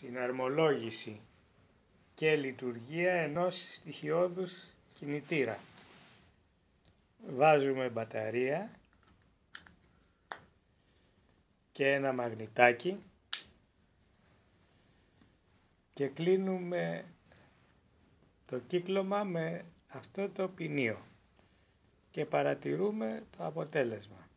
συναρμολόγηση και λειτουργία ενός στοιχειώδους κινητήρα. Βάζουμε μπαταρία και ένα μαγνητάκι και κλείνουμε το κύκλωμα με αυτό το ποινίο και παρατηρούμε το αποτέλεσμα.